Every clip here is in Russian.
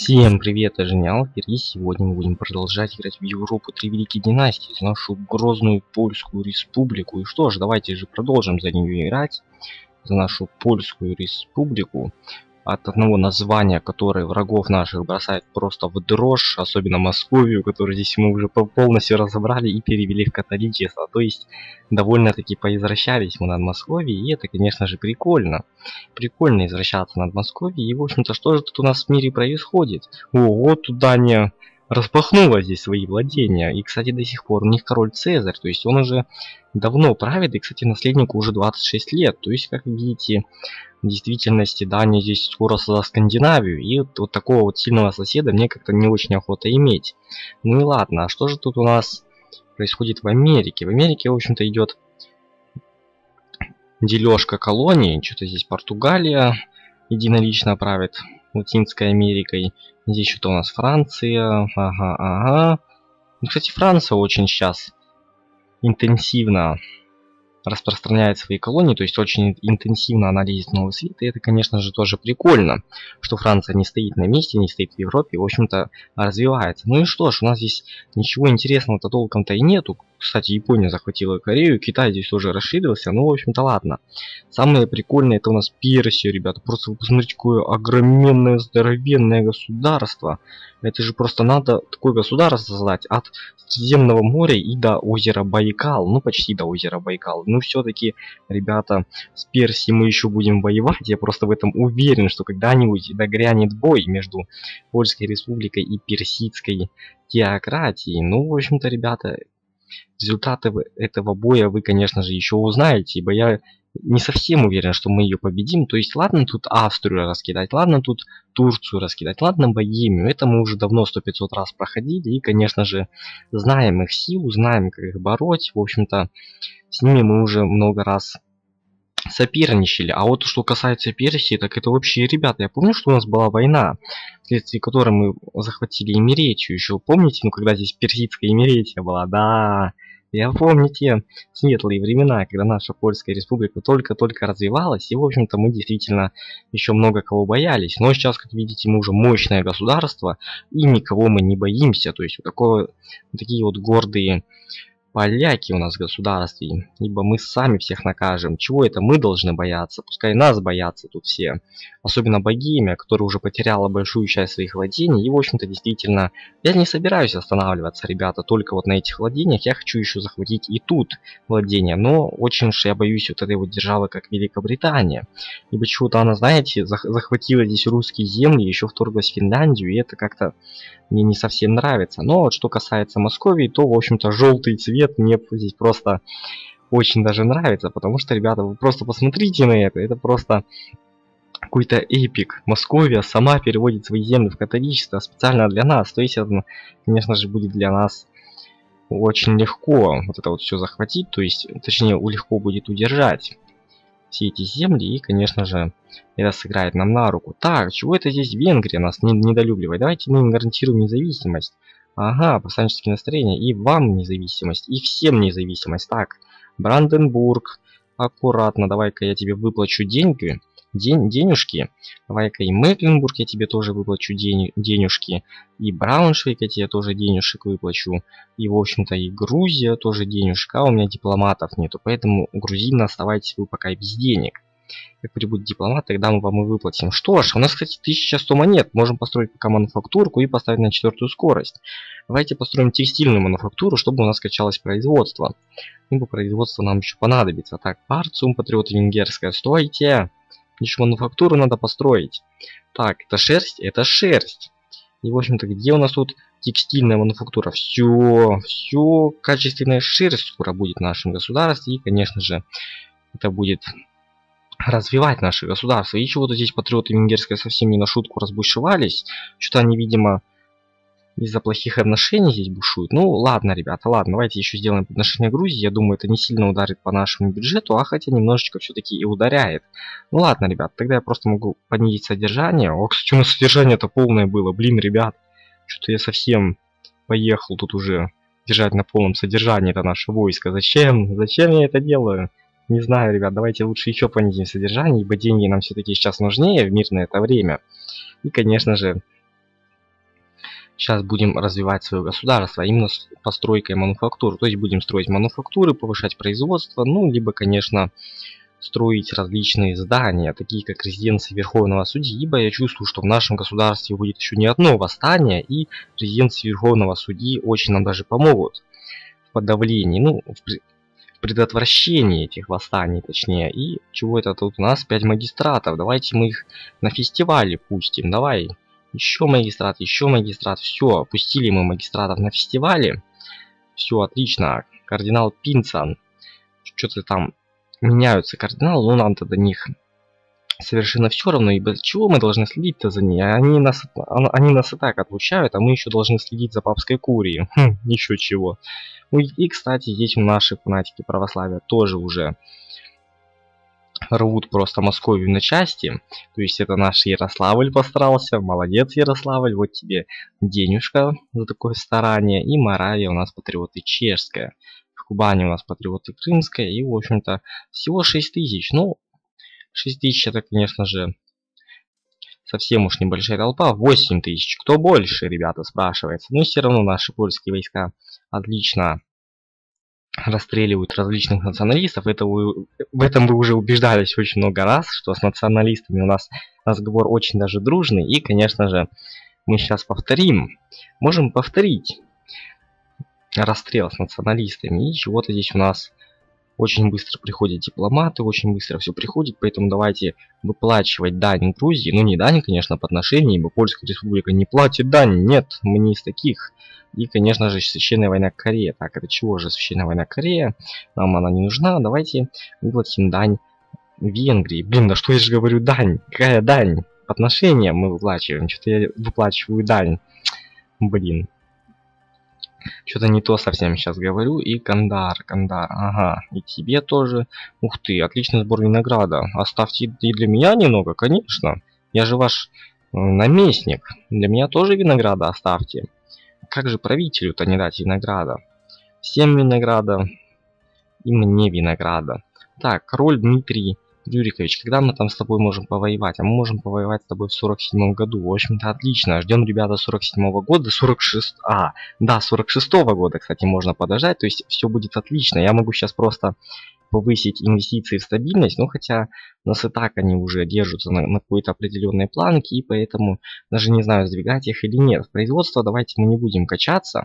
Всем привет, это Женялкер, и сегодня мы будем продолжать играть в Европу 3 великие династии, в нашу грозную Польскую республику. И что ж, давайте же продолжим за нее играть, за нашу Польскую республику. От одного названия, которое врагов наших бросает просто в дрожь, особенно Московию, которую здесь мы уже полностью разобрали и перевели в католичество. То есть, довольно-таки поизвращались мы над Московией, и это, конечно же, прикольно. Прикольно извращаться над Московией, и, в общем-то, что же тут у нас в мире происходит? Ого, тут Дания распахнула здесь свои владения, и, кстати, до сих пор у них король Цезарь, то есть он уже давно правит, и, кстати, наследнику уже 26 лет, то есть, как видите, в действительности Дания здесь скоро создаст Скандинавию, и вот такого вот сильного соседа мне как-то не очень охота иметь. Ну и ладно, а что же тут у нас происходит в Америке? В Америке, в общем-то, идет дележка колоний, что-то здесь Португалия единолично правит Латинской Америкой, здесь что-то у нас Франция, ага. Ну, кстати, Франция очень сейчас интенсивно распространяет свои колонии, то есть очень интенсивно она лезет в Новый Свет, и это, конечно же, тоже прикольно, что Франция не стоит на месте, не стоит в Европе, в общем-то, развивается. Ну и что ж, у нас здесь ничего интересного-то толком-то и нету. Кстати, Япония захватила Корею, Китай здесь уже расширился, ну, в общем-то, ладно. Самое прикольное это у нас Персия, ребята, просто вы посмотрите, какое огроменное, здоровенное государство. Это же просто надо такое государство создать от Средиземного моря и до озера Байкал, ну, почти до озера Байкал. Ну, все-таки, ребята, с Персией мы еще будем воевать, я просто в этом уверен, что когда-нибудь догрянет бой между Польской республикой и персидской теократией. Ну, в общем-то, ребята, результаты этого боя вы, конечно же, еще узнаете, ибо я не совсем уверен, что мы ее победим. То есть, ладно тут Австрию раскидать, ладно тут Турцию раскидать, ладно Богемию. Это мы уже давно 100-500 раз проходили и, конечно же, знаем их силу, знаем, как их бороть. В общем-то, с ними мы уже много раз соперничали. А вот что касается Персии, так это вообще, ребята, я помню, что у нас была война, вследствие которой мы захватили Имеретию. Еще помните, ну когда здесь персидская Имеретия была, да, я помню те светлые времена, когда наша Польская республика только-только развивалась, и, в общем-то, мы действительно еще много кого боялись. Но сейчас, как видите, мы уже мощное государство, и никого мы не боимся. То есть вот такие вот гордые поляки у нас в государстве, ибо мы сами всех накажем. Чего это мы должны бояться? Пускай нас боятся тут все. Особенно Богемия, которая уже потеряла большую часть своих владений. И, в общем-то, действительно, я не собираюсь останавливаться, ребята, только вот на этих владениях. Я хочу еще захватить и тут владения. Но очень уж я боюсь вот этой вот державы, как Великобритания. Ибо чего-то она, знаете, захватила здесь русские земли, еще вторглась в Финляндию, и это как-то мне не совсем нравится. Но вот что касается Московии, то, в общем-то, желтый цвет мне здесь просто очень даже нравится, потому что, ребята, вы просто посмотрите на это просто какой-то эпик. Московия сама переводит свои земли в католичество специально для нас, то есть это, конечно же, будет для нас очень легко вот это вот все захватить, то есть, точнее, легко будет удержать все эти земли, и, конечно же, это сыграет нам на руку. Так, чего это здесь Венгрия нас недолюбливает? Давайте мы им гарантируем независимость. Ага, повстанческие настроения. И вам независимость, и всем независимость. Так, Бранденбург, аккуратно, давай-ка я тебе выплачу деньги. Денежки. Давай-ка и Мекленбург я тебе тоже выплачу денежки. И Брауншвейг я тебе тоже денежек выплачу. И, в общем-то, и Грузия тоже денежка. А у меня дипломатов нету. Поэтому, грузины, оставайтесь вы пока без денег. Как прибудет дипломат, тогда мы вам и выплатим. Что ж, у нас, кстати, 1100 монет. Можем построить пока мануфактурку и поставить на 4-ю скорость. Давайте построим текстильную мануфактуру, чтобы у нас качалось производство. Ибо производство нам еще понадобится. Так, Парциум, патриоты венгерская, стойте! Еще мануфактуру надо построить. Так, это шерсть? Это шерсть. И, в общем-то, где у нас тут текстильная мануфактура? Все, качественная шерсть скоро будет в нашем государстве. И, конечно же, это будет развивать наше государство. И чего-то здесь патриоты венгерские совсем не на шутку разбушевались. Что-то они, видимо, из-за плохих отношений здесь бушуют. Ну, ладно, ребята, ладно, давайте еще сделаем подношение Грузии. Я думаю, это не сильно ударит по нашему бюджету, а хотя немножечко все-таки и ударяет. Ну, ладно, ребят, тогда я просто могу понизить содержание. О, кстати, у нас содержание-то полное было. Блин, ребят, что-то я совсем поехал тут уже держать на полном содержании это наше войско. Зачем? Зачем я это делаю? Не знаю, ребят, давайте лучше еще понизим содержание, ибо деньги нам все-таки сейчас нужнее в мирное это время. И, конечно же, сейчас будем развивать свое государство, именно с постройкой мануфактур. То есть будем строить мануфактуры, повышать производство, ну, либо, конечно, строить различные здания, такие как резиденция Верховного Судьи, ибо я чувствую, что в нашем государстве будет еще не одно восстание, и резиденции Верховного Судьи очень нам даже помогут в подавлении, ну, в предотвращении этих восстаний, точнее. И чего это тут у нас 5 магистратов, давайте мы их на фестивале пустим, давай. Еще магистрат, все, пустили мы магистратов на фестивале, все отлично. Кардинал Пинцан, что-то там меняются кардиналы, но нам-то до них совершенно все равно, ибо чего мы должны следить-то за ней? Они нас и так отлучают, а мы еще должны следить за папской курией. Еще чего. Ну и, кстати, здесь наши фанатики православия тоже уже рвут просто Московию на части. То есть это наш Ярославль постарался. Молодец, Ярославль, вот тебе денежка за такое старание. И Моравия у нас патриоты чешская. В Кубани у нас патриоты крымская. И, в общем-то, всего 6000. Ну, 6000 это, конечно же, совсем уж небольшая толпа. 8000. Кто больше, ребята, спрашивается. Но все равно наши польские войска отлично расстреливают различных националистов. В этом вы уже убеждались очень много раз, что с националистами у нас разговор очень даже дружный. И, конечно же, мы сейчас повторим. Можем повторить расстрел с националистами. И чего-то здесь у нас очень быстро приходят дипломаты, очень быстро все приходит. Поэтому давайте выплачивать дань Грузии. Ну, не дань, конечно, по отношению, ибо Польская Республика не платит дань. Нет, мы не из таких. И, конечно же, Священная война Корея. Так, это чего же Священная война Корея? Нам она не нужна. Давайте выплатим дань Венгрии. Блин, да что я же говорю дань? Какая дань? Отношения мы выплачиваем. Что-то я выплачиваю дань. Блин. Что-то не то совсем сейчас говорю. И Кандар, ага. И тебе тоже. Ух ты, отличный сбор винограда. Оставьте и для меня немного, конечно. Я же ваш наместник. Для меня тоже винограда оставьте. Как же правителю-то не дать винограда? Всем винограда и мне винограда. Так, король Дмитрий Рюрикович, когда мы там с тобой можем повоевать? А мы можем повоевать с тобой в 47 году. В общем-то, отлично. Ждем, ребята, 47 года, 46... да, 46-го года, кстати, можно подождать. То есть все будет отлично. Я могу сейчас просто повысить инвестиции в стабильность, но хотя у нас и так они уже держатся на какой-то определенной планке, и поэтому даже не знаю, сдвигать их или нет. В производство давайте мы не будем качаться.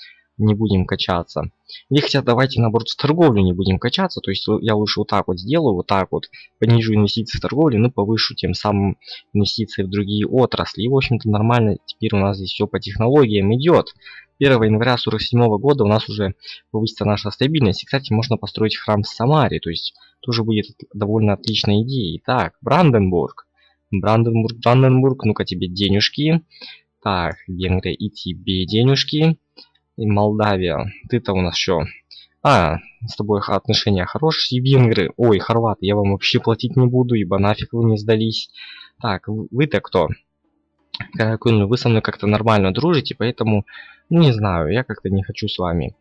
Или хотя давайте наоборот в торговлю не будем качаться, то есть я лучше вот так вот сделаю, вот так вот, понижу инвестиции в торговлю, но повышу тем самым инвестиции в другие отрасли. И в общем-то нормально теперь у нас здесь все по технологиям идет. 1 января 47 года у нас уже повысится наша стабильность. И, кстати, можно построить храм в Самаре, то есть тоже будет довольно отличная идея. Итак, Бранденбург, ну-ка тебе денежки. Так, Венгрия, и тебе денежки. И Молдавия, ты-то у нас что? С тобой отношения хорошие. Венгры, ой, хорваты, я вам вообще платить не буду, ибо нафиг вы не сдались. Так, вы-то кто? Вы со мной как-то нормально дружите, поэтому, ну, не знаю, я как-то не хочу с вами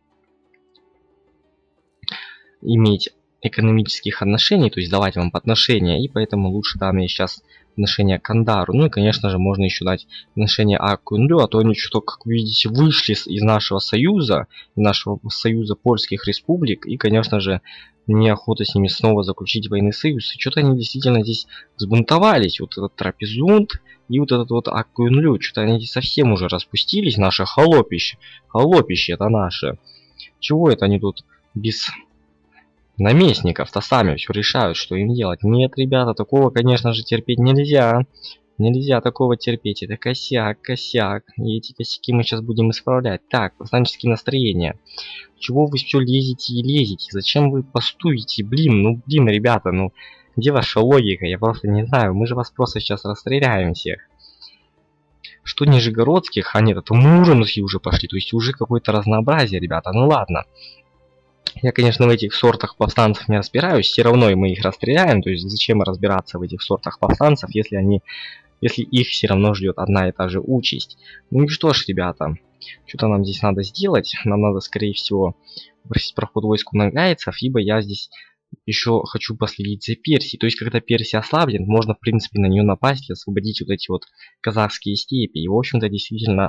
иметь экономических отношений, то есть давать вам отношения, и поэтому лучше дам я сейчас отношения к Кандару. Ну и, конечно же, можно еще дать отношения Акунлю, а то они что-то, как вы видите, вышли из нашего союза польских республик, и, конечно же, мне охота с ними снова заключить военный союз. И что-то они действительно здесь взбунтовались. Вот этот Трапезунд и вот этот вот Акунлю, что-то они здесь совсем уже распустились, наши холопище это наши. Чего это они тут без наместников-то сами все решают, что им делать? Нет, ребята, такого, конечно же, терпеть нельзя. Нельзя такого терпеть. Это косяк. И эти косяки мы сейчас будем исправлять. Так, повстанческие настроения. Чего вы все лезете и лезете? Зачем вы постуете? Блин, ребята, где ваша логика? Я просто не знаю. Мы же вас просто сейчас расстреляем всех. Что нижегородских? Нет, это муромские уже пошли. То есть уже какое-то разнообразие, ребята. Ну ладно. Я, конечно, в этих сортах повстанцев не разбираюсь, все равно и мы их расстреляем, то есть зачем разбираться в этих сортах повстанцев, если их все равно ждет одна и та же участь. Ну и что ж, ребята, что-то нам здесь надо сделать, нам надо, скорее всего, попросить проход войск у нагайцев, ибо я здесь еще хочу последить за Персией, то есть когда Персия ослаблен, можно, в принципе, на нее напасть и освободить вот эти вот казахские степи, и, в общем-то, действительно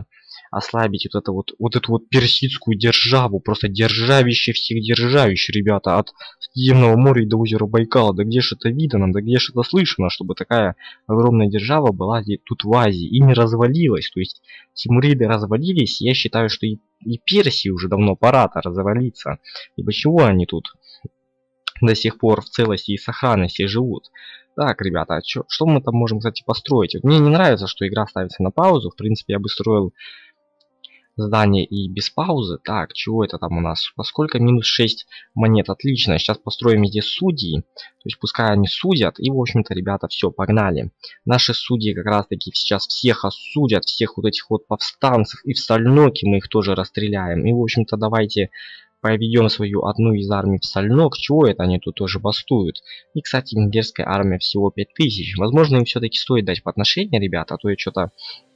ослабить вот эту вот персидскую державу, просто державище всех державищ, ребята, от Средиземного моря до озера Байкала. Да где ж это видно, да где ж это слышно, чтобы такая огромная держава была тут в Азии и не развалилась. То есть тимуриды развалились, я считаю, что и Персии уже давно пора-то развалиться. Ибо чего они тут до сих пор в целости и сохранности живут? Так, ребята, что мы там можем, кстати, построить? Вот мне не нравится, что игра ставится на паузу. В принципе, я бы строил здание и без паузы. Так, чего это там у нас? Поскольку минус 6 монет. Отлично. Сейчас построим здесь судьи. То есть пускай они судят. И, в общем-то, ребята, все, погнали. Наши судьи как раз-таки сейчас всех осудят. Всех вот этих вот повстанцев. И в Сальноке мы их тоже расстреляем. И, в общем-то, давайте поведем свою одну из армий в Сальнок. Чего это они тут тоже бастуют? И, кстати, венгерская армия всего 5000. Возможно, им все-таки стоит дать подношение, ребята. А то я что-то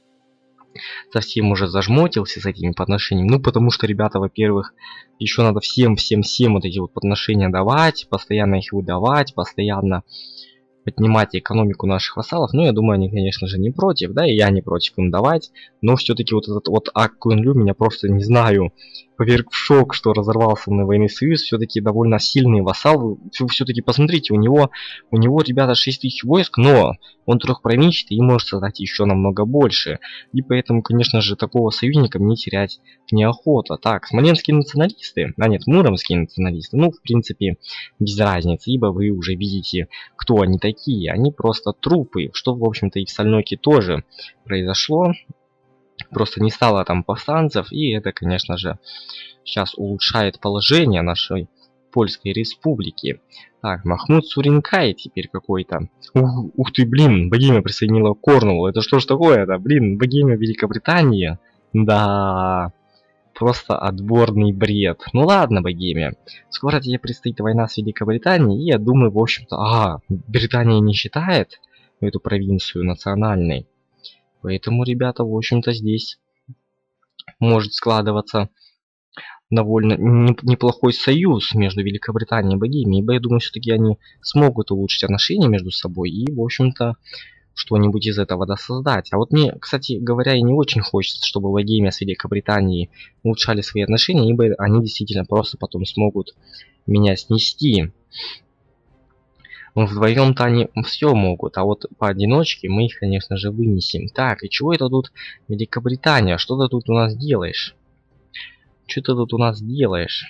совсем уже зажмотился с этими подношениями. Ну, потому что, ребята, во-первых, еще надо всем вот эти вот подношения давать, постоянно их выдавать, постоянно поднимать экономику наших вассалов. Ну, я думаю, они, конечно же, не против, да, и я не против им давать. Но все-таки вот этот вот Ак Кунлю меня просто, не знаю, поверг в шок, что разорвался на военный союз. Все-таки довольно сильный вассал. Все-таки посмотрите, у него, ребята, 6000 войск, но он трехпровинчатый и может создать еще намного больше. И поэтому, конечно же, такого союзника мне терять неохота. Так, смоленские националисты, нет, муромские националисты, ну, в принципе, без разницы, ибо вы уже видите, кто они такие. Они просто трупы, что, в общем-то, и в Сальноке тоже произошло. Просто не стало там повстанцев, и это, конечно же, сейчас улучшает положение нашей Польской Республики. Так, Махмуд Суринкай теперь какой-то. Ух ты, блин, Богемия присоединила Корнуолл. Это что ж такое-то? Блин, Богемия Великобритании? Да, просто отборный бред. Ну ладно, Богемия. Скоро тебе предстоит война с Великобританией, и я думаю, в общем-то... Британия не считает эту провинцию национальной. Поэтому, ребята, в общем-то, здесь может складываться довольно неплохой союз между Великобританией и Богемией, ибо я думаю, все-таки они смогут улучшить отношения между собой и, в общем-то, что-нибудь из этого создать. А вот мне, кстати говоря, и не очень хочется, чтобы Богемия с Великобританией улучшали свои отношения, ибо они действительно просто потом смогут меня снести. Вдвоем-то они все могут, а вот поодиночке мы их, конечно же, вынесем. Так, и чего это тут Великобритания? Что ты тут у нас делаешь? Что ты тут у нас делаешь?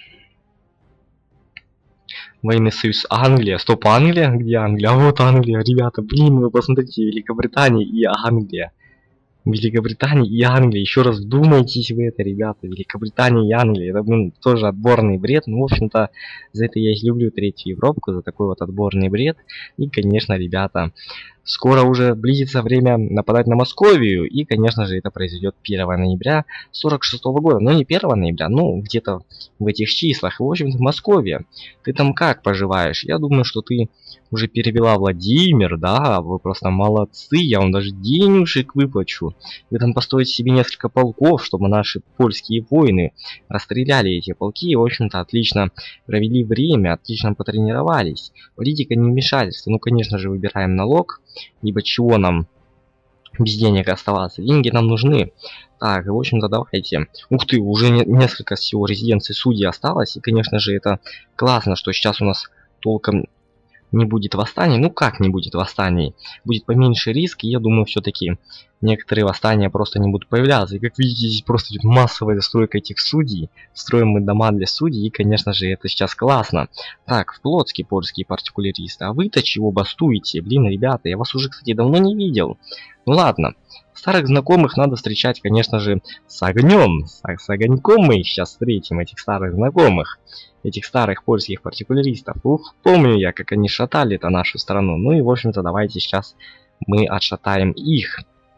Военный союз Англия. Стоп, Англия? Где Англия? А вот Англия, ребята. Блин, вы посмотрите, Великобритания и Англия. Великобритания и Англия. Еще раз вдумайтесь в это, ребята. Великобритания и Англия. Это, блин, тоже отборный бред. Ну, в общем-то, за это я и люблю Третью Европу, за такой вот отборный бред. И, конечно, ребята, скоро уже близится время нападать на Московию. И, конечно же, это произойдет 1 ноября 46 года. Но не 1 ноября, ну, где-то в этих числах. В общем-то, Московия. Ты там как поживаешь? Я думаю, что ты уже перевела Владимир, да, вы просто молодцы, я вам даже денежек выплачу. Вы там построите себе несколько полков, чтобы наши польские воины расстреляли эти полки и, в общем-то, отлично провели время, отлично потренировались. Политика не вмешательства, ну, конечно же, выбираем налог, ибо чего нам без денег оставаться, деньги нам нужны. Так, в общем-то, давайте. Ух ты, уже несколько всего резиденций судей осталось, и, конечно же, это классно, что сейчас у нас толком не будет восстаний. Ну как не будет восстаний? Будет поменьше риск, и я думаю, все-таки некоторые восстания просто не будут появляться. И как видите, здесь просто идет массовая застройка этих судей. Строим мы дома для судей, и, конечно же, это сейчас классно. Так, в Плотске польские партикуляристы. А вы-то чего бастуете? Блин, ребята, я вас уже, кстати, давно не видел. Ну ладно. Старых знакомых надо встречать, конечно же, с огнем. С огоньком мы их сейчас встретим, этих старых знакомых. Этих старых польских партикуляристов. Ух, помню я, как они шатали-то нашу страну. Ну и, в общем-то, давайте сейчас мы отшатаем их.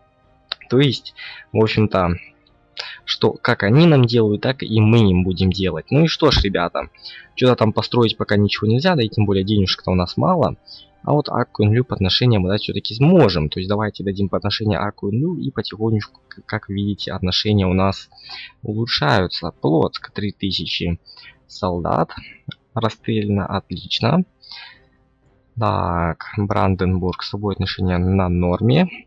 То есть, в общем-то, как они нам делают, так и мы им будем делать. Ну и что ж, ребята, что-то там построить пока ничего нельзя, да и тем более денежек-то у нас мало. А вот Аккунлю по отношению мы дать все-таки сможем. То есть давайте дадим по отношению Аккунлю, и потихонечку, как видите, отношения у нас улучшаются. Плотск 3000 солдат расстреляно, отлично. Так, Бранденбург с собой отношения на норме.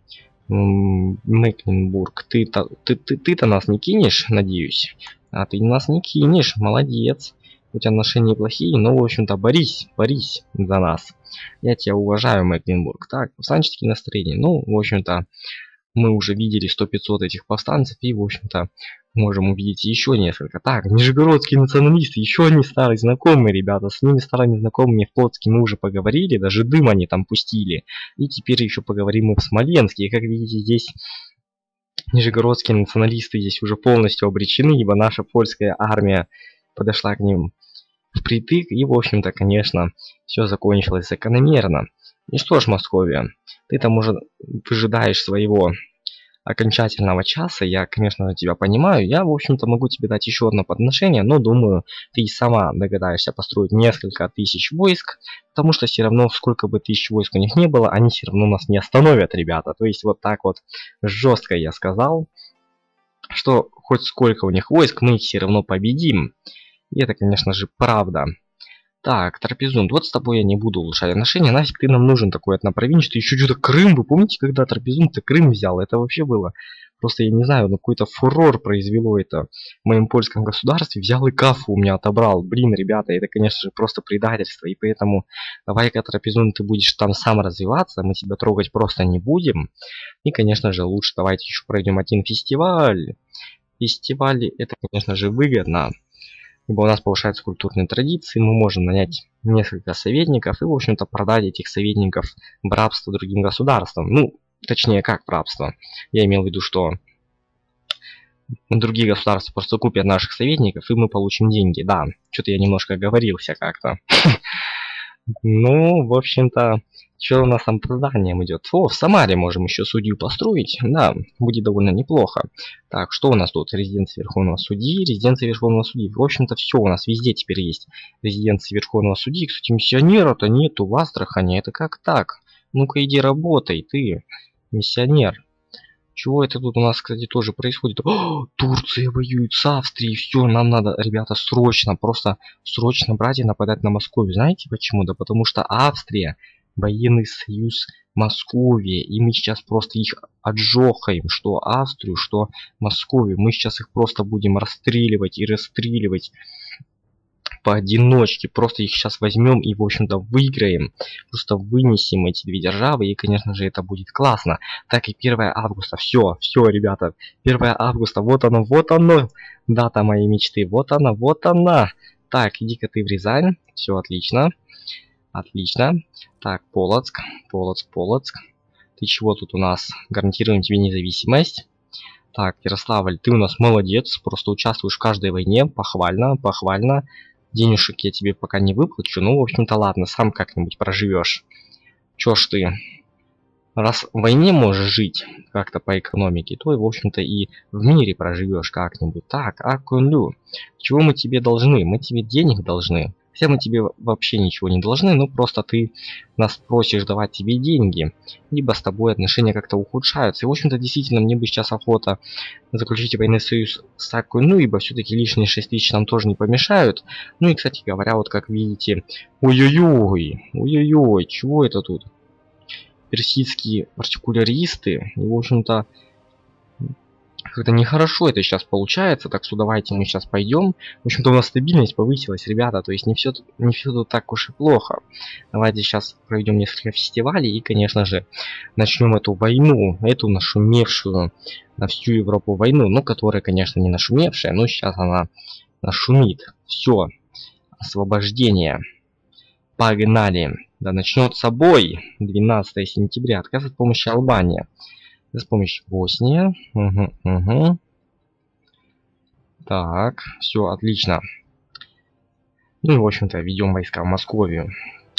Мекленбург, ты-то нас не кинешь, надеюсь? А ты нас не кинешь, молодец. У тебя отношения неплохие, но, в общем-то, борись за нас. Я тебя уважаю, Мекленбург. Так, повстанческие настроения. Ну, в общем-то, мы уже видели 100-500 этих повстанцев, и, в общем-то, можем увидеть еще несколько. Так, нижегородские националисты, еще одни старые знакомые, ребята. С ними старыми знакомыми в Плотске мы уже поговорили, даже дым они там пустили. И теперь еще поговорим мы в Смоленске. И, как видите, здесь нижегородские националисты здесь уже полностью обречены, ибо наша польская армия подошла к ним впритык, и, в общем-то, конечно, все закончилось закономерно. И что ж, Московия, ты там уже выжидаешь своего окончательного часа, я, конечно, тебя понимаю, я, в общем-то, могу тебе дать еще одно подношение, но, думаю, ты сама догадаешься построить несколько тысяч войск, потому что все равно, сколько бы тысяч войск у них не было, они все равно нас не остановят, ребята. То есть вот так вот жестко я сказал, что хоть сколько у них войск, мы их все равно победим. И это, конечно же, правда. Так, Трапезунд, вот с тобой я не буду улучшать отношения, нафиг ты нам нужен такой этнопровинч, ты еще что-то Крым, вы помните, когда Трапезунд-то Крым взял? Это вообще было, просто я не знаю, ну какой-то фурор произвело это в моем польском государстве, взял и Кафу у меня отобрал. Блин, ребята, это, конечно же, просто предательство, и поэтому давай-ка, Трапезунд, ты будешь там сам развиваться, мы тебя трогать просто не будем. И, конечно же, лучше давайте еще пройдем один фестиваль. Фестивали, это, конечно же, выгодно. Ибо у нас повышаются культурные традиции, мы можем нанять несколько советников и, в общем-то, продать этих советников в рабство другим государствам. Ну, точнее, как в рабство. Я имел в виду, что другие государства просто купят наших советников, и мы получим деньги. Да, что-то я немножко оговорился как-то. Ну, в общем-то, что у нас там по заданиям идет? О, в Самаре можем еще судью построить. Да, будет довольно неплохо. Так, что у нас тут? Резиденция Верховного Судьи, резиденция Верховного Судьи. В общем-то, все у нас везде теперь есть резиденция Верховного Судьи. Кстати, миссионера-то нету в Астрахани. Это как так? Ну-ка иди работай, ты, миссионер. Чего это тут у нас, кстати, тоже происходит? О, Турция воюет с Австрией. Все, нам надо, ребята, срочно, просто срочно брать и нападать на Москву. Знаете почему? Да потому что Австрия, военный союз Московии. И мы сейчас просто их отжохаем. Что Австрию, что Московию. Мы сейчас их просто будем расстреливать и расстреливать поодиночке. Просто их сейчас возьмем и, в общем-то, выиграем. Просто вынесем эти две державы, и, конечно же, это будет классно. Так, и 1 августа. Все, ребята. 1 августа, вот оно. Дата моей мечты. Вот она. Так, иди-ка ты в Рязань. Все, отлично. Отлично. Так, Полоцк. Ты чего тут у нас? Гарантируем тебе независимость. Так, Ярославль, ты у нас молодец. Просто участвуешь в каждой войне. Похвально. Денежек я тебе пока не выплачу, ну, в общем-то, ладно, сам как-нибудь проживешь. Чё ж ты, раз в войне можешь жить как-то по экономике, то, в общем-то, и в мире проживешь как-нибудь. Так, Акунлю, чего мы тебе должны? Мы тебе денег должны. Хотя мы тебе вообще ничего не должны, но просто ты нас просишь давать тебе деньги, либо с тобой отношения как-то ухудшаются. И, в общем-то, действительно, мне бы сейчас охота заключить военный союз с Акунлю, ибо все-таки лишние 6 тысяч нам тоже не помешают. Ну и, кстати говоря, вот как видите, ой-ой-ой, чего это тут? Персидские артикуляристы, и, в общем-то, как-то нехорошо это сейчас получается, так что давайте мы сейчас пойдем. В общем-то, у нас стабильность повысилась, ребята, то есть не все тут так уж и плохо. Давайте сейчас проведем несколько фестивалей и, конечно же, начнем эту войну, эту нашумевшую на всю Европу войну, ну, которая, конечно, не нашумевшая, но сейчас она нашумит. Все, освобождение. Погнали. Да начнется бой. 12 сентября. Отказ от помощи Албания. С помощью Босния. Угу. Так, все, отлично. Ну и, в общем-то, ведем войска в Московию.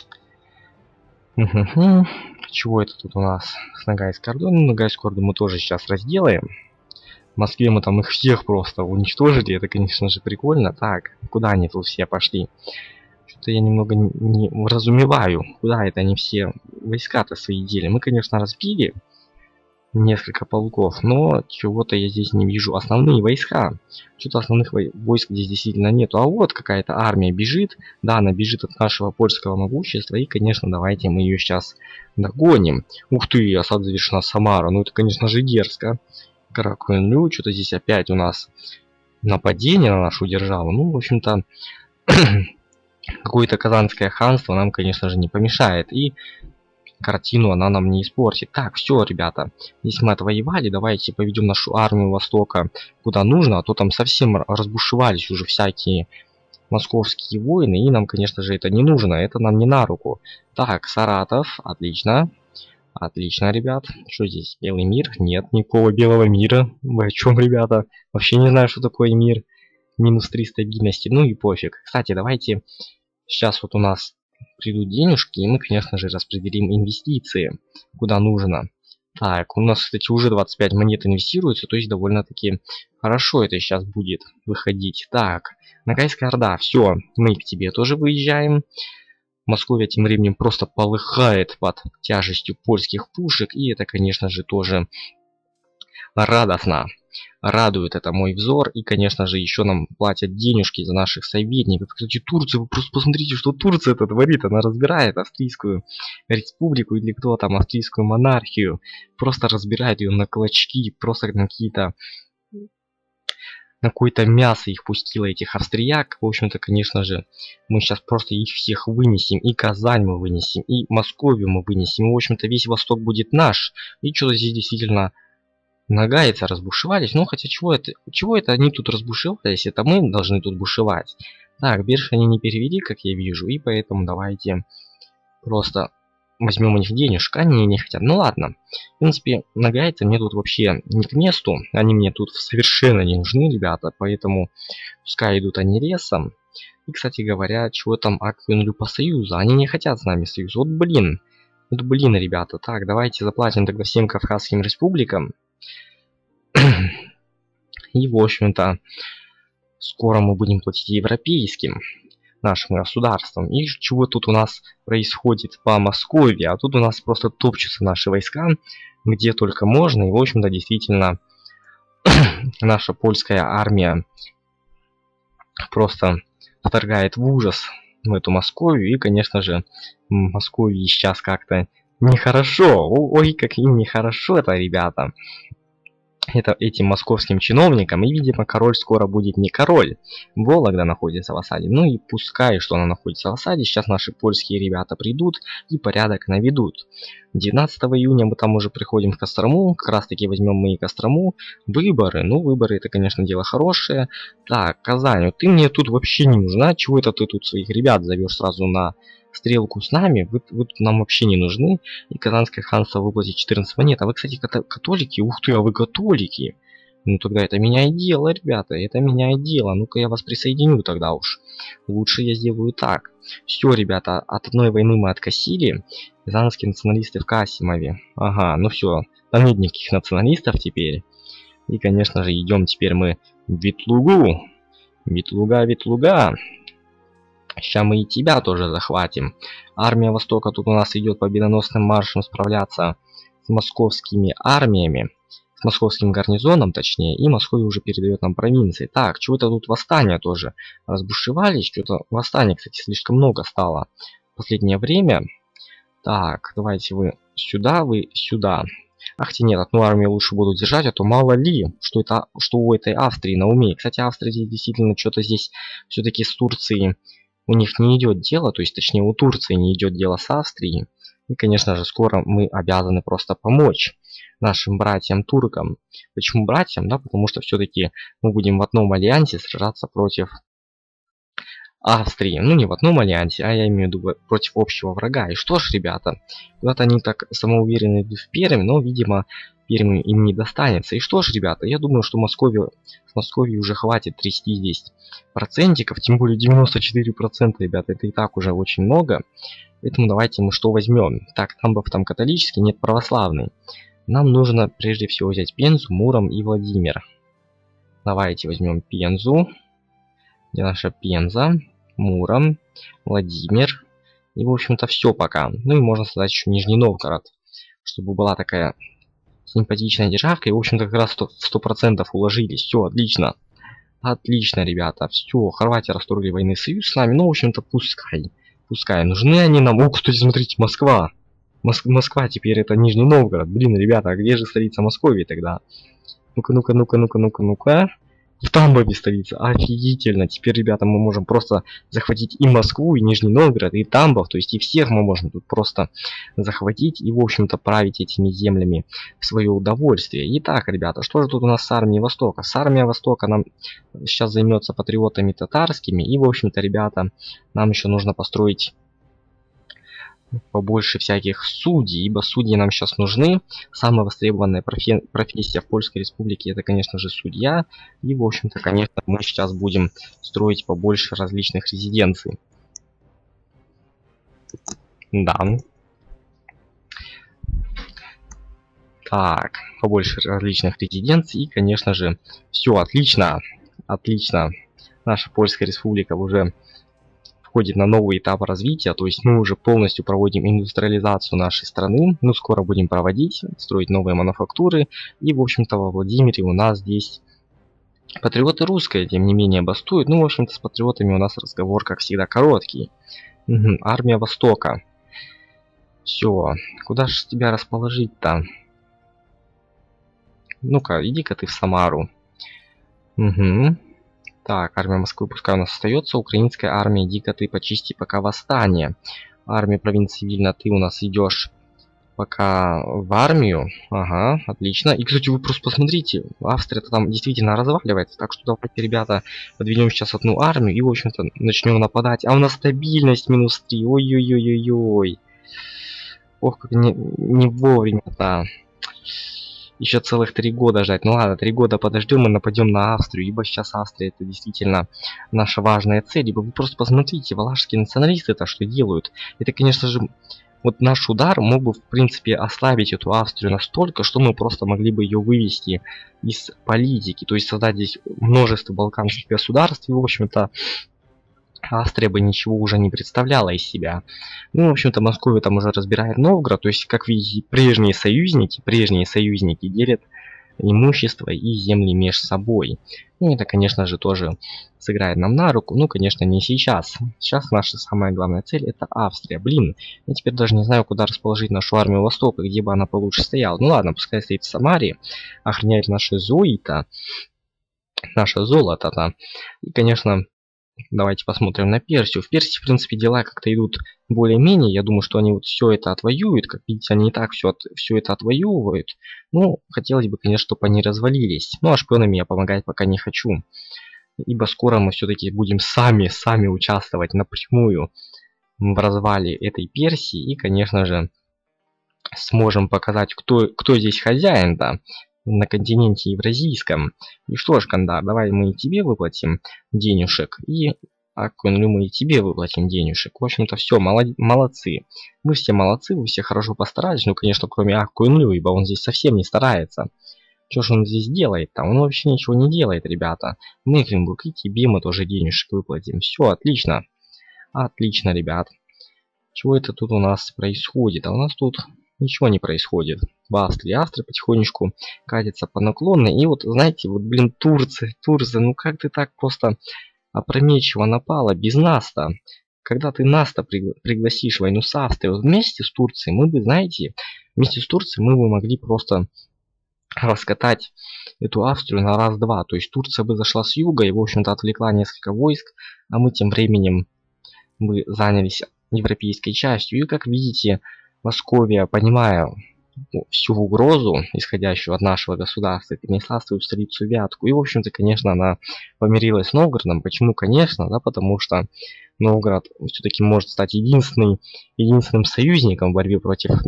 Угу. Чего это тут у нас с Ногайской Ордой? Ну, Ногайскую Орду мы тоже сейчас разделаем. В Москве мы там их всех просто уничтожили. Это, конечно же, прикольно. Так, куда они тут все пошли? Что-то я немного не вразумеваю, куда это они все войска-то свои дели. Мы, конечно, разбили несколько полков, но чего-то я здесь не вижу. Основные войска. Что-то основных войск здесь действительно нету. А вот какая-то армия бежит. Да, она бежит от нашего польского могущества. И, конечно, давайте мы ее сейчас догоним. Ух ты, осада завершена Самара. Ну, это, конечно же, дерзко. Каракунлю, что-то здесь опять у нас нападение на нашу державу. Ну, в общем-то, какое-то казанское ханство нам, конечно же, не помешает. И картину она нам не испортит. Так, все, ребята, здесь мы отвоевали, давайте поведем нашу армию Востока куда нужно, а то там совсем разбушевались уже всякие московские войны, и нам, конечно же, это не нужно, это нам не на руку. Так, Саратов, отлично. Отлично, ребят. Что здесь? Белый мир? Нет, никакого белого мира. Вы о чем, ребята? Вообще не знаю, что такое мир. Минус 300 гибности. Ну и пофиг. Кстати, давайте сейчас вот у нас придут денежки, и мы, конечно же, распределим инвестиции куда нужно. Так, у нас, кстати, уже 25 монет инвестируется, то есть довольно-таки хорошо это сейчас будет выходить. Так, Ногайская Орда, все, мы к тебе тоже выезжаем. Московия тем временем просто полыхает под тяжестью польских пушек, и это, конечно же, тоже радостно. Радует это мой взор, и, конечно же, еще нам платят денежки за наших советников. Кстати, Турция, вы просто посмотрите, что Турция это творит. Она разбирает Австрийскую республику или кто там, Австрийскую монархию. Просто разбирает ее на клочки, просто на какие-то... На какое-то мясо их пустило, этих австрияк. В общем-то, конечно же, мы сейчас просто их всех вынесем. И Казань мы вынесем, и Московию мы вынесем. И, в общем-то, весь Восток будет наш. И что-то здесь действительно... Нагайцы разбушевались. Ну, хотя чего это они тут разбушевались? Это мы должны тут бушевать. Так, бирж они не перевели, как я вижу. И поэтому давайте просто возьмем у них денежка. Они не хотят. Ну ладно. В принципе, нагайцы мне тут вообще не к месту. Они мне тут совершенно не нужны, ребята. Поэтому пускай идут они лесом. И, кстати говоря, чего там Аквинлю по союзу? Они не хотят с нами союз. Вот блин. Вот блин, ребята. Так, давайте заплатим тогда всем Кавказским республикам. И, в общем-то, скоро мы будем платить европейским нашим государствам. И чего тут у нас происходит по Москве? А тут у нас просто топчутся наши войска, где только можно. И, в общем-то, действительно, наша польская армия просто вторгает в ужас в эту Московию. И, конечно же, Москве сейчас как-то нехорошо. Ой, как им нехорошо это, ребята. Это этим московским чиновникам, и, видимо, король скоро будет не король. Вологда находится в осаде. Ну и пускай, что она находится в осаде, сейчас наши польские ребята придут и порядок наведут. 19 июня мы там уже приходим к Кострому, как раз таки возьмем мы и Кострому. Выборы, ну выборы это, конечно, дело хорошее. Так, Казань, вот ты мне тут вообще не нужна, чего это ты тут своих ребят зовешь сразу на стрелку с нами, вы нам вообще не нужны. И Казанское ханство выплатит 14 монет. А вы, кстати, католики? Ух ты, а вы католики! Ну тогда это меняет дело, ребята, это меняет дело. Ну-ка я вас присоединю тогда уж. Лучше я сделаю так. Все, ребята, от одной войны мы откосили. Казанские националисты в Касимове. Ага, ну все, там нет никаких националистов теперь. И, конечно же, идем теперь мы в Ветлугу. Ветлуга, Ветлуга. Сейчас мы и тебя тоже захватим. Армия Востока тут у нас идет победоносным маршем справляться с московскими армиями. С московским гарнизоном, точнее. И Москва уже передает нам провинции. Так, чего-то тут восстания тоже разбушевались. Что-то восстания, кстати, слишком много стало в последнее время. Так, давайте вы сюда, вы сюда. Ах, нет, одну армию лучше буду держать, а то мало ли, что у этой Австрии на уме. Кстати, Австрия здесь действительно что-то здесь все-таки с Турцией. У них не идет дело, то есть точнее у Турции не идет дело с Австрией. И, конечно же, скоро мы обязаны просто помочь нашим братьям-туркам. Почему братьям? Да, потому что все-таки мы будем в одном альянсе сражаться против Австрии. Ну, не в одном альянсе, а я имею в виду против общего врага. И что ж, ребята, куда-то они так самоуверены в Перми, но, видимо, Перми им не достанется. И что ж, ребята, я думаю, что с Московией уже хватит трясти здесь процентиков, тем более 94%, ребята, это и так уже очень много. Поэтому давайте мы что возьмем. Так, Тамбов там католический, нет православный. Нам нужно прежде всего взять Пензу, Муром и Владимир. Давайте возьмем Пензу. Где наша Пенза? Муром, Владимир. И, в общем-то, все пока. Ну и можно сказать еще Нижний Новгород, чтобы была такая симпатичной державкой. В общем-то, как раз в 100% уложились. Все, отлично. Отлично, ребята. Все, Хорватия расторгли военный союз с нами. Ну, в общем-то, пускай. Пускай. Нужны они нам. О, кстати, смотрите, Москва. Москва теперь это Нижний Новгород. Блин, ребята, а где же столица Московии тогда? Ну-ка, ну-ка, ну-ка, ну-ка, ну-ка, ну-ка. В Тамбове столица. Офигительно. Теперь, ребята, мы можем просто захватить и Москву, и Нижний Новгород, и Тамбов. То есть и всех мы можем тут просто захватить и, в общем-то, править этими землями в свое удовольствие. Итак, ребята, что же тут у нас с армией Востока? С армией Востока нам сейчас займется патриотами татарскими. И, в общем-то, ребята, нам еще нужно построить побольше всяких судей, ибо судьи нам сейчас нужны. Самая востребованная профессия в Польской Республике это, конечно же, судья. И, в общем-то, конечно, мы сейчас будем строить побольше различных резиденций. Да. Так, побольше различных резиденций. И, конечно же, все отлично. Отлично. Наша Польская Республика уже входит на новый этап развития, то есть мы уже полностью проводим индустриализацию нашей страны, ну скоро будем проводить, строить новые мануфактуры, и в общем-то во Владимире у нас здесь патриоты русские, тем не менее бастуют, ну в общем-то с патриотами у нас разговор как всегда короткий. Армия Востока. Все, куда же тебя расположить-то? Ну-ка, иди-ка ты в Самару. Угу. Так, армия Москвы пускай у нас остается. Украинская армия, иди-ка ты почисти пока восстание. Армия провинции Вильна, ты у нас идешь пока в армию. Ага, отлично. И, кстати, вы просто посмотрите, Австрия-то там действительно разваливается. Так что давайте, ребята, подведем сейчас одну армию и, в общем-то, начнем нападать. А у нас стабильность -3. Ой-ой-ой-ой-ой. Ох, как не вовремя-то. Еще целых 3 года ждать. Ну ладно, 3 года подождем и нападем на Австрию, ибо сейчас Австрия это действительно наша важная цель. Ибо вы просто посмотрите, валашские националисты-то что делают. Это, конечно же, вот наш удар мог бы, в принципе, ослабить эту Австрию настолько, что мы просто могли бы ее вывести из политики. То есть создать здесь множество балканских государств. И, в общем-то, Австрия бы ничего уже не представляла из себя. Ну, в общем-то, Московия там уже разбирает Новгород. То есть, как видите, прежние союзники делят имущество и земли между собой. И это, конечно же, тоже сыграет нам на руку. Ну, конечно, не сейчас. Сейчас наша самая главная цель это Австрия. Блин, я теперь даже не знаю, куда расположить нашу армию Востока, где бы она получше стояла. Ну ладно, пускай стоит в Самаре, охраняет наши Зои-то, наше золото-то. И, конечно, давайте посмотрим на Персию. В Персии, в принципе, дела как-то идут более-менее. Я думаю, что они вот все это отвоюют. Как видите, они и так все это отвоевывают. Ну, хотелось бы, конечно, чтобы они развалились. Ну, а шпионами я помогать пока не хочу. Ибо скоро мы все-таки будем сами участвовать напрямую в развале этой Персии. И, конечно же, сможем показать, кто здесь хозяин-то на континенте евразийском. И что ж, Кандар, давай мы и тебе выплатим денежек, и Аккуэнлю мы и тебе выплатим денежек. В общем-то, все, молодцы. Вы все молодцы, вы все хорошо постарались. Ну, конечно, кроме Аккуэнлю, ибо он здесь совсем не старается. Что же он здесь делает-то? Он вообще ничего не делает, ребята. Мекленбург, и тебе мы тоже денежек выплатим. Все, отлично. Отлично, ребят. Чего это тут у нас происходит? А у нас тут ничего не происходит. В Австрии. Австрия потихонечку катится по наклонной. И вот, знаете, вот, блин, Турция, ну как ты так просто опрометчиво напала без нас-то? Когда ты нас-то пригласишь в войну с Австрией, вот вместе с Турцией мы бы, знаете, вместе с Турцией мы бы могли просто раскатать эту Австрию на раз-два. То есть Турция бы зашла с юга и, в общем-то, отвлекла несколько войск, а мы тем временем бы занялись европейской частью. И, как видите, Московия, понимая всю угрозу, исходящую от нашего государства, перенесла свою столицу Вятку. И, в общем-то, конечно, она помирилась с Новгородом. Почему? Конечно, да, потому что Новгород все-таки может стать единственным союзником в борьбе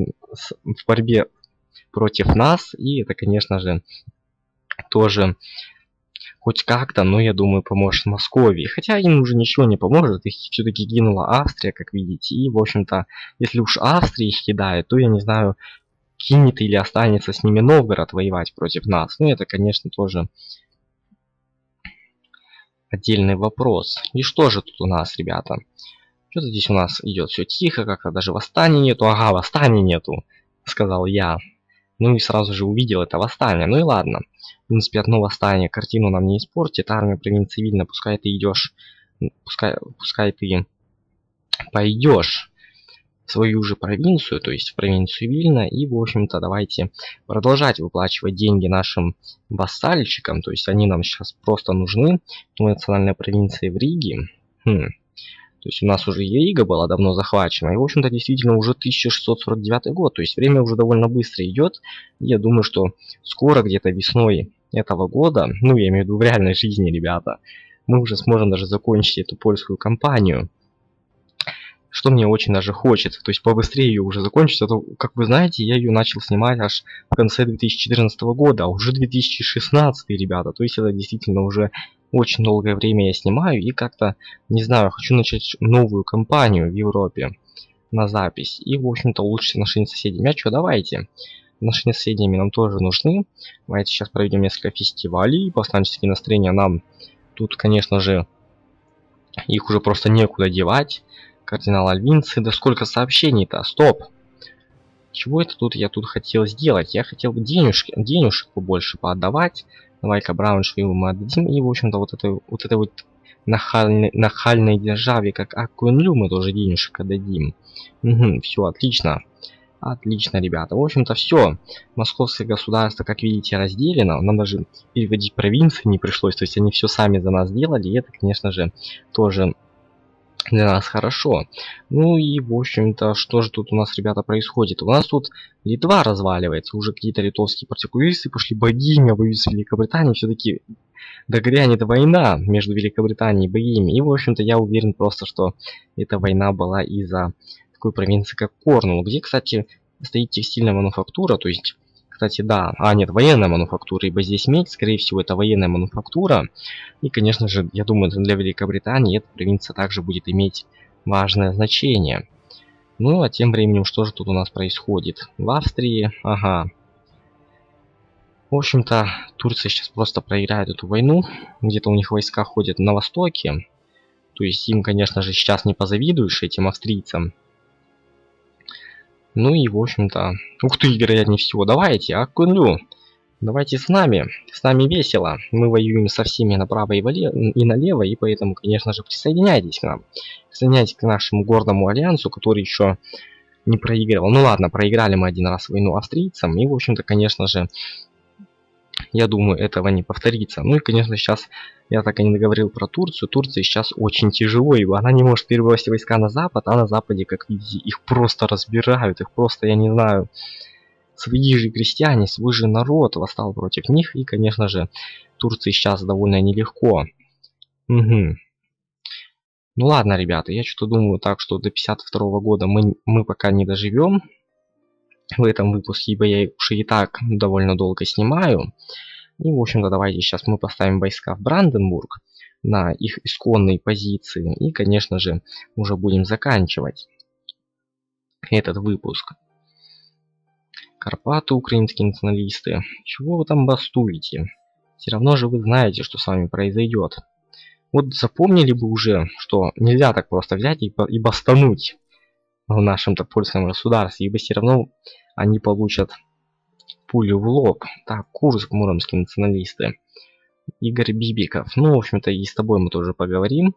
против нас. И это, конечно же, тоже хоть как-то, но я думаю, поможет Московии. Хотя им уже ничего не поможет, их все-таки кинула Австрия, как видите. И, в общем-то, если уж Австрия их кидает, то я не знаю, кинет или останется с ними Новгород воевать против нас. Ну, это, конечно, тоже отдельный вопрос. И что же тут у нас, ребята? Что-то здесь у нас идет все тихо, как-то даже восстания нету. Ага, восстания нету, сказал я. Ну и сразу же увидел это восстание. Ну и ладно. В принципе, одно восстание картину нам не испортит. Армия провинции Вильна, пускай ты идешь, пускай ты пойдешь в свою же провинцию, то есть в провинцию Вильна, и, в общем-то, давайте продолжать выплачивать деньги нашим вассальщикам, то есть они нам сейчас просто нужны. Национальная провинция в Риге. То есть у нас уже и Рига была давно захвачена, и, в общем-то, действительно уже 1649 год, то есть время уже довольно быстро идет. И я думаю, что скоро, где-то весной этого года, ну, я имею в виду в реальной жизни, ребята, мы уже сможем даже закончить эту польскую кампанию. Что мне очень даже хочется, то есть побыстрее ее уже закончить, а то, как вы знаете, я ее начал снимать аж в конце 2014 года, а уже 2016, ребята, то есть это действительно уже очень долгое время я снимаю, и как-то, не знаю, хочу начать новую кампанию в Европе на запись, и, в общем-то, улучшить отношения с соседями. А что, давайте, отношения с соседями нам тоже нужны, давайте сейчас проведем несколько фестивалей, повстанческие настроения нам тут, конечно же, их уже просто некуда девать. Кардинал Альвинцы, да сколько сообщений-то, стоп! Чего это тут я тут хотел сделать? Я хотел бы денежек побольше поотдавать. Давай-ка Брауншвейгу мы отдадим. И, в общем-то, вот этой вот нахальной державе, как Аккуэнлю, мы тоже денежек отдадим. Угу, все, отлично. Отлично, ребята. В общем-то, все. Московское государство, как видите, разделено. Нам даже переводить провинции не пришлось. То есть они все сами за нас делали. И это, конечно же, тоже для нас хорошо. Ну и, в общем-то, что же тут у нас, ребята, происходит? У нас тут Литва разваливается. Уже какие-то литовские партикулисты пошли. Богемия воюет с Великобританией. Все-таки догрянет война между Великобританией и Богемией. И, в общем-то, я уверен просто, что эта война была из-за такой провинции, как Корнуолл, где, кстати, стоит текстильная мануфактура. То есть, кстати, да, нет, военная мануфактура, ибо здесь медь, скорее всего, это военная мануфактура. И, конечно же, я думаю, для Великобритании эта провинция также будет иметь важное значение. Ну, а тем временем, что же тут у нас происходит? В Австрии, ага. В общем-то, Турция сейчас просто проиграет эту войну. Где-то у них войска ходят на востоке. То есть им, конечно же, сейчас не позавидуешь, этим австрийцам. Ну и, в общем-то... Ух ты, вероятнее всего, давайте, Аккуэнлю, давайте с нами весело. Мы воюем со всеми направо и налево, и поэтому, конечно же, присоединяйтесь к нам. Присоединяйтесь к нашему гордому альянсу, который еще не проигрывал. Ну ладно, проиграли мы один раз войну австрийцам, и, в общем-то, конечно же, я думаю, этого не повторится. Ну и, конечно, сейчас я так и не договорил про Турцию. Турции сейчас очень тяжело, ибо она не может перебросить войска на запад, а на западе, как видите, их просто разбирают. Их просто, я не знаю, свои же крестьяне, свой же народ восстал против них. И, конечно же, Турции сейчас довольно нелегко. Угу. Ну ладно, ребята, я что-то думаю так, что до 52 года мы пока не доживем в этом выпуске, ибо я уже и так довольно долго снимаю. И, в общем-то, давайте сейчас мы поставим войска в Бранденбург на их исконные позиции. И, конечно же, уже будем заканчивать этот выпуск. Карпаты, украинские националисты. Чего вы там бастуете? Все равно же вы знаете, что с вами произойдет. Вот запомнили бы уже, что нельзя так просто взять и бастануть в нашем-то польском государстве, ибо все равно они получат пулю в лоб. Так, Курск, муромские националисты. Игорь Бибиков. Ну, в общем-то, и с тобой мы тоже поговорим.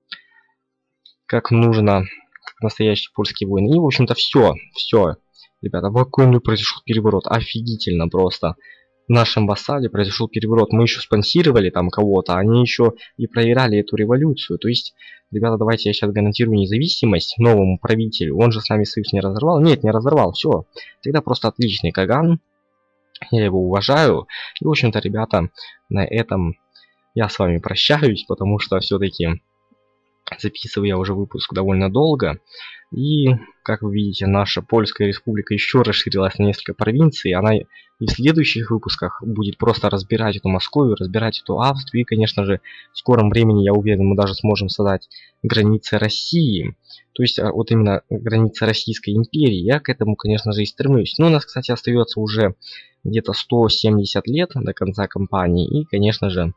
Как нужно, как настоящий польский воин. И, в общем-то, все. Ребята, в Аккуэнлю произошел переворот. Офигительно просто. В нашем вассале произошел переворот. Мы еще спонсировали там кого-то, они еще и проиграли эту революцию. То есть, ребята, давайте я сейчас гарантирую независимость новому правителю. Он же с нами союз не разорвал. Нет, не разорвал. Все. Тогда просто отличный Каган. Я его уважаю. И, в общем-то, ребята, на этом я с вами прощаюсь, потому что все-таки записываю я уже выпуск довольно долго. И, как вы видите, наша Польская Республика еще расширилась на несколько провинций. Она и в следующих выпусках будет просто разбирать эту Московию, разбирать эту Австрию. И, конечно же, в скором времени, я уверен, мы даже сможем создать границы России. То есть, вот именно границы Российской империи. Я к этому, конечно же, и стремлюсь. Но у нас, кстати, остается уже где-то 170 лет до конца кампании. И, конечно же,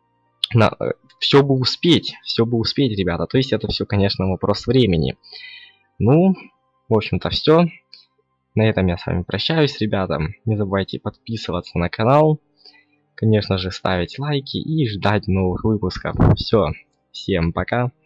все бы успеть, ребята. То есть, это все, конечно, вопрос времени. Ну, в общем-то, все. На этом я с вами прощаюсь, ребята. Не забывайте подписываться на канал. Конечно же, ставить лайки и ждать новых выпусков. Все, всем пока.